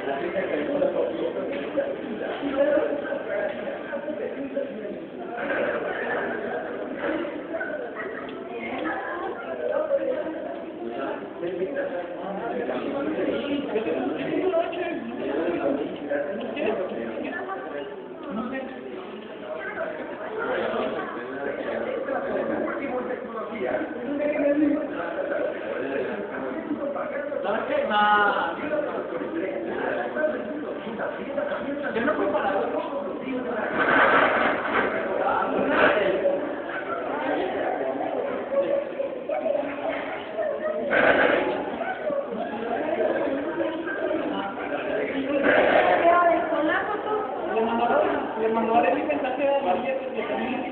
Le mandó a Leslie mensaje a María que también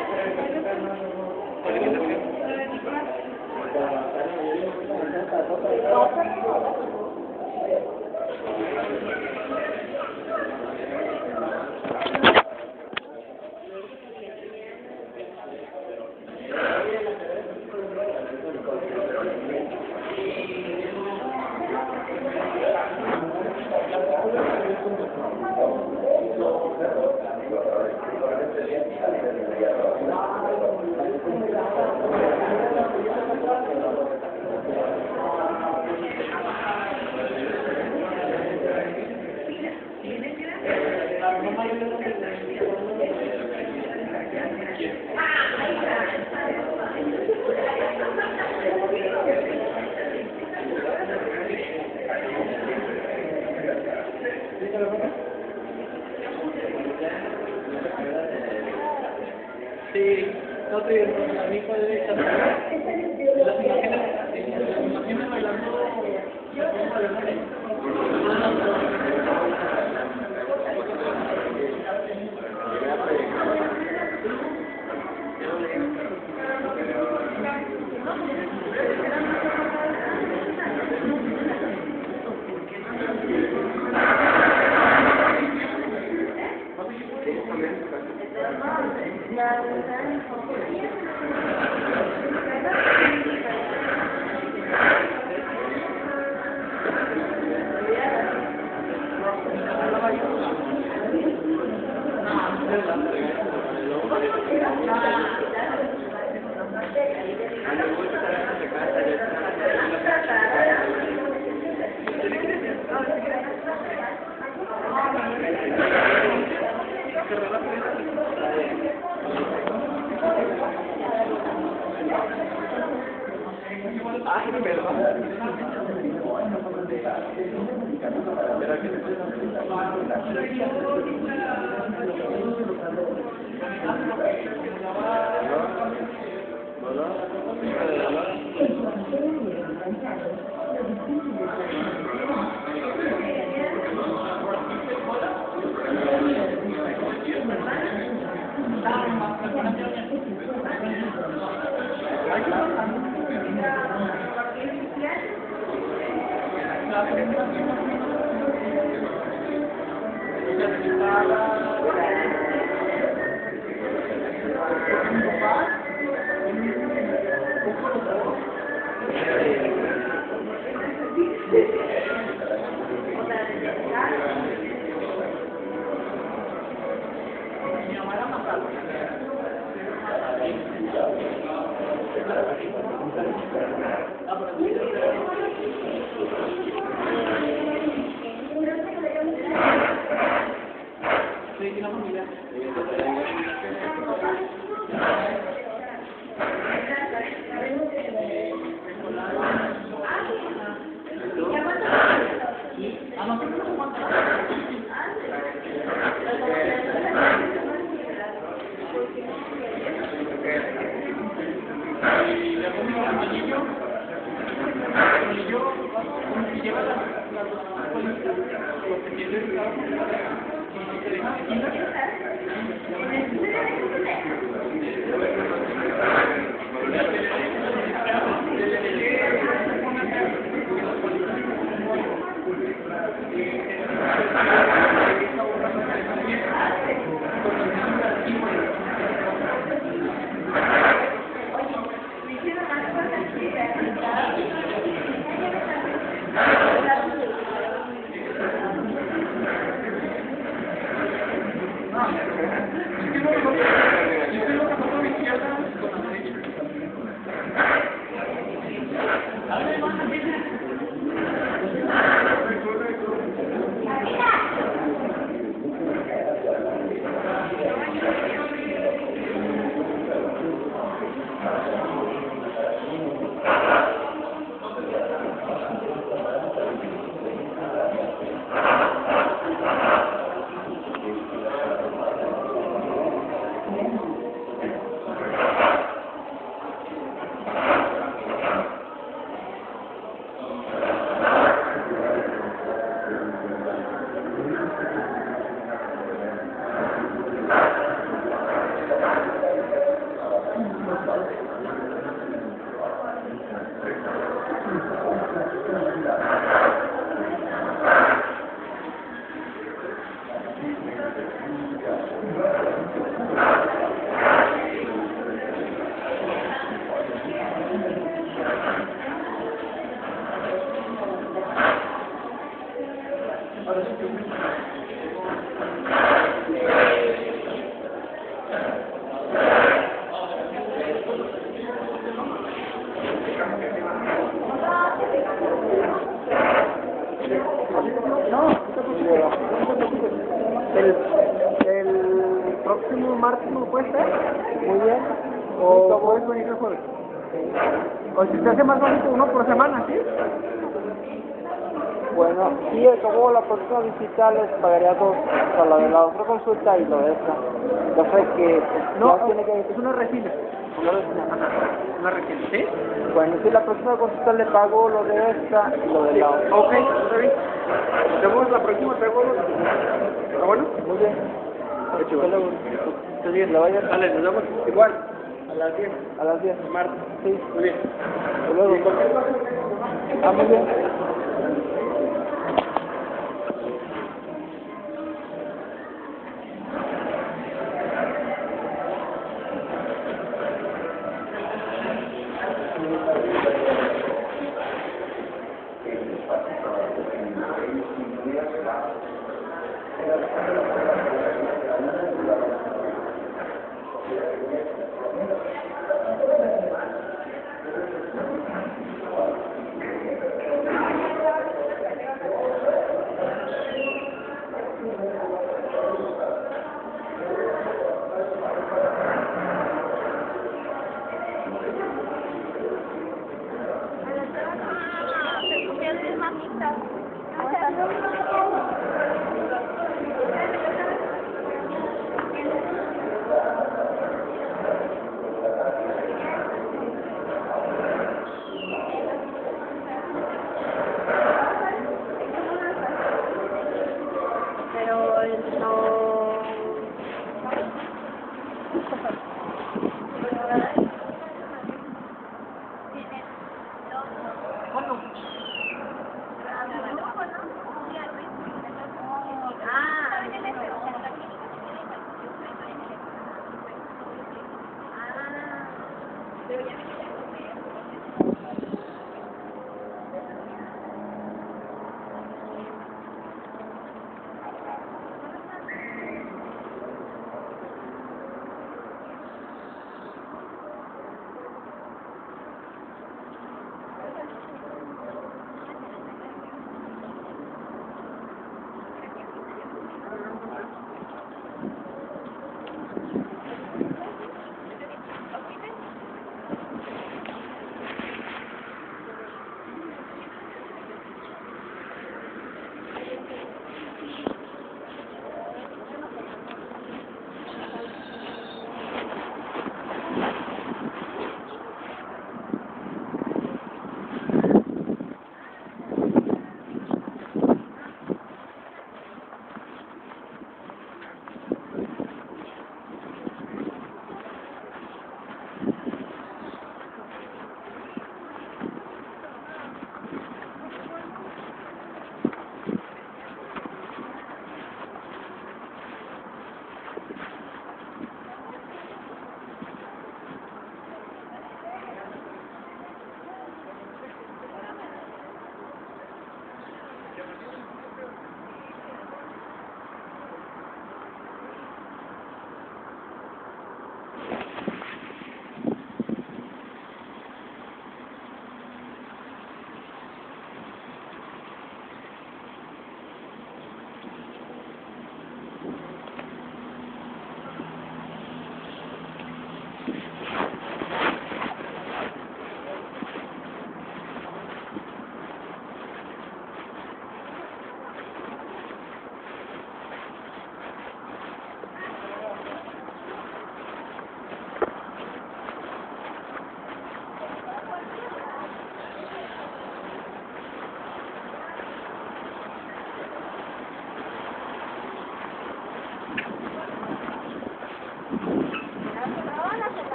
sí, no te digo, a mí fue de las imágenes bailando, Ahora sí que El próximo martes no puede ser. Muy bien. O puedes venir el jueves. O si se hace más bonito uno por semana, ¿sí? Bueno, sí, como la próxima visita les pagaría dos, o sea, la de la otra consulta y lo de esta. Yo sé que pues, No, ya tiene que... es una resina. Una resina. Una resina, ¿sí? Bueno, sí, la próxima consulta le pago lo de esta y lo de la otra. Ok, está bien. Nos vemos la próxima, te hago los... ¿Está bueno? Muy bien. Hecho, Hasta luego. está bien. Le vaya Dale, nos vemos igual. A las 10. a las 10. Martes. Sí. Muy bien. Hasta luego. Y cualquier cosa, Ah, muy bien. Mamita.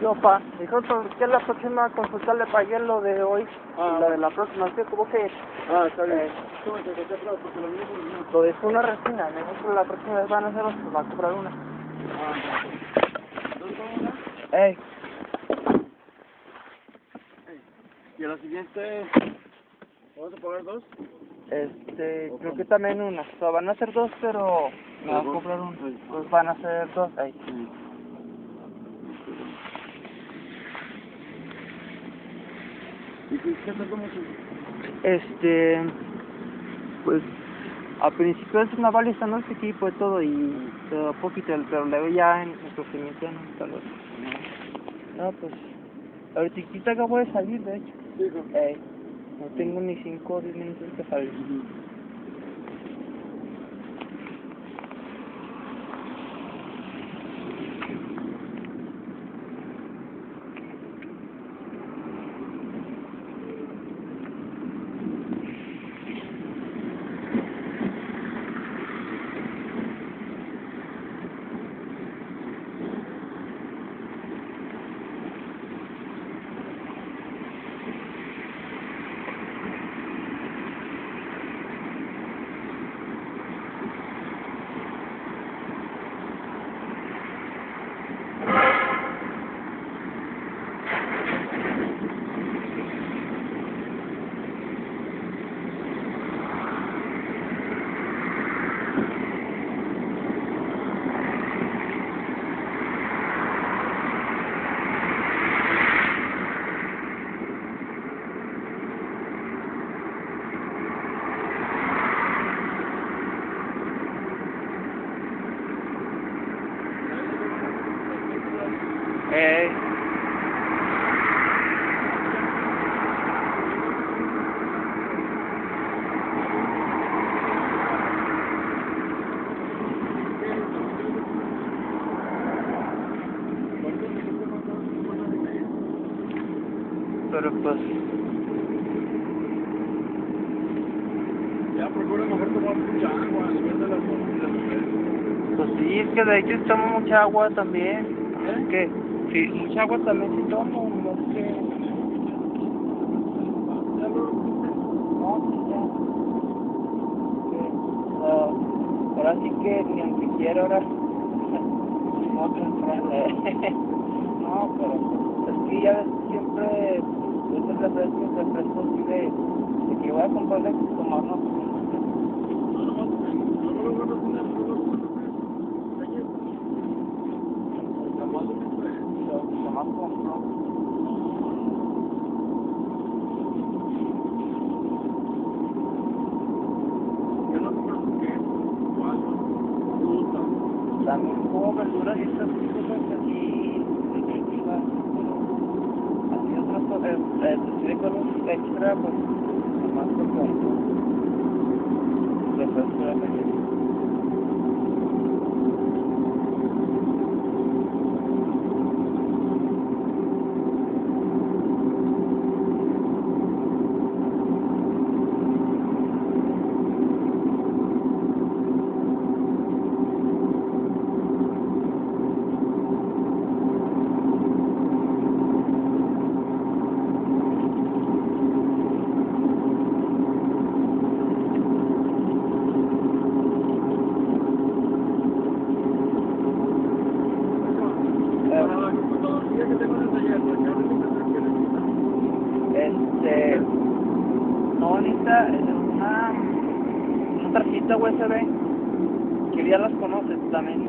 Yo, pa, dijo que la próxima consulta le pagué lo de hoy, Ah, y la de la próxima, es que como que Ah, está bien. Eh. ¿Cómo te conté atrás? Porque lo mismo no. lo dejó una resina, me dijo que la próxima vez van a hacerlo, pues va a comprar una. ¿Dos con una? Ey, Y a la siguiente, ¿vamos a pagar dos? creo que también una, o sea, van a ser dos, pero me va a comprar una, pues van a ser dos, ahí. Sí. ¿Y qué tal como Pues, al principio es una baliza, no es equipo y todo, y todo poquito, pero luego ya en el procedimiento ya no está lo. No, pues, ahorita acabo de salir, de hecho. Sí, hijo. No tengo ni 5 o 10 minutos que salir. Pero pues, Ya, procura mejor tomar mucha agua, después de las comidas. pues sí, es que de hecho tomo mucha agua también. Es que, sí, mucha agua también sí tomo, no es que... No, sí, ya. Ahora sí que ni aunque quiera, ahora... No, no, pero es que ya ves, siempre esos refrescos así de que voy a comprarle tomarnos. Jamás compro. También como verduras y estas cosas así nutritivas, así otras cosas, de color extra, pues más lo compro. Refresco de leche. No, necesita una tarjeta USB que ya las conoces, también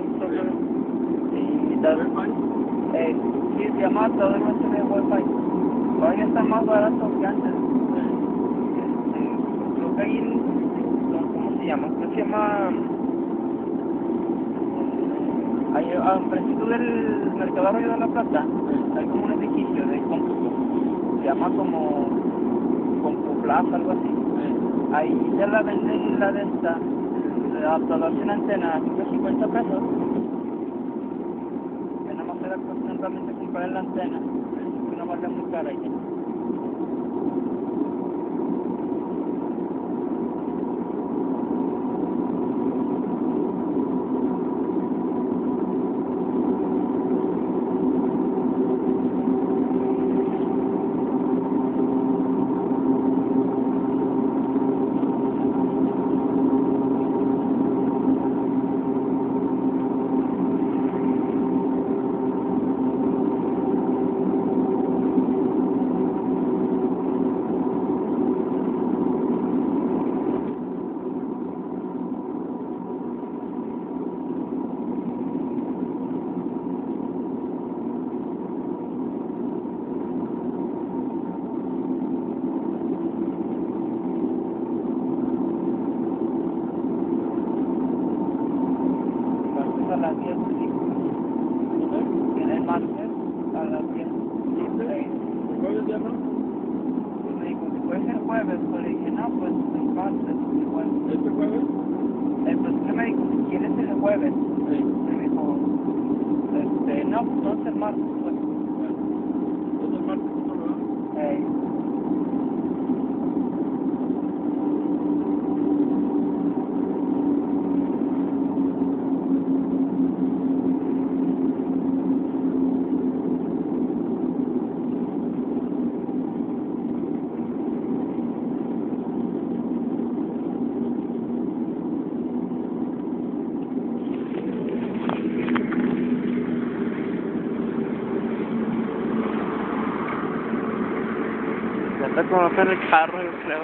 sí, se llama adaptador USB Wi-Fi. Ahora ya está más barato que antes. Creo que ahí, ¿cómo se llama? Creo que se llama... Ahí, al principio del Mercado de la Plata, hay como un edificio de cómputo. Se llama como CompuPlaza, algo así. Ahí ya la venden la de esta, el adaptador sin antena, a 150 pesos. Que nada más era cuestión realmente comprar la antena, que no vale muy cara. jueves, pues le dije, no, pues en paz, el jueves. ¿Este jueves? Pues él me dijo, si quieres el jueves. Sí. Me dijo, no, pues entonces el martes, pues. Bueno. Entonces martes, ¿verdad? Ya está como en el carro, yo creo.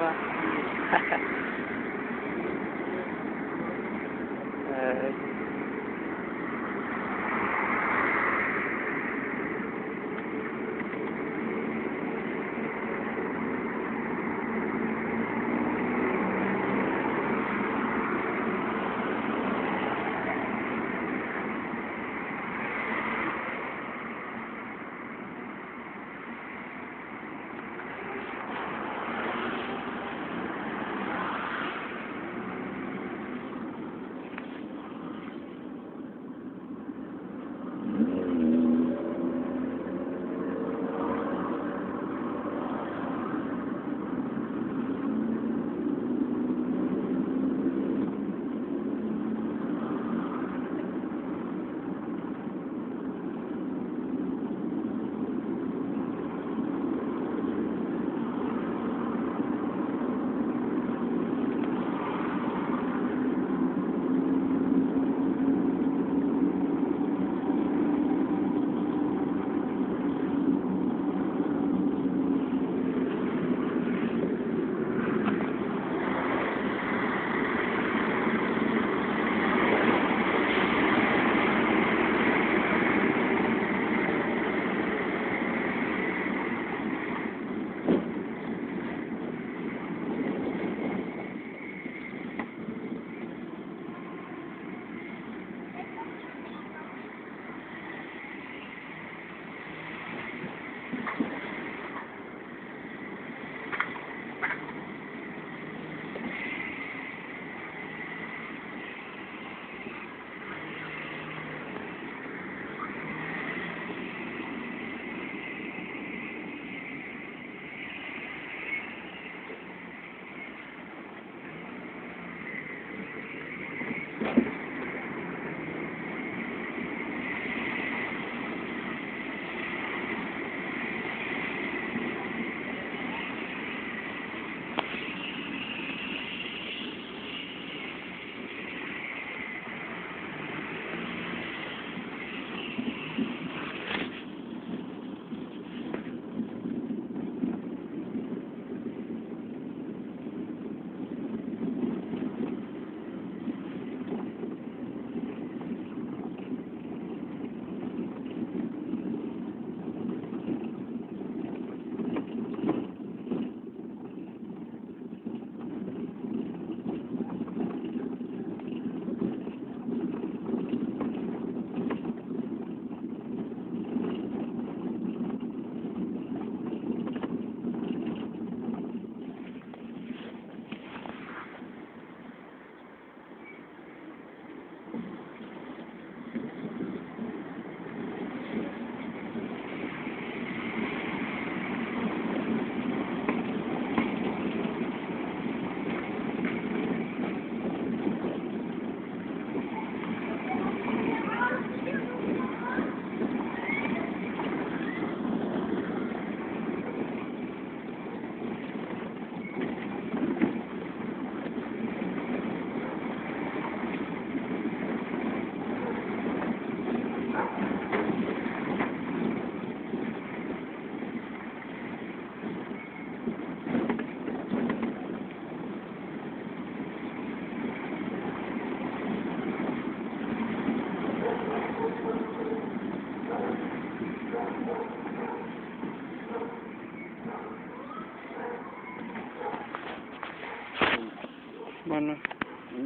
Bueno.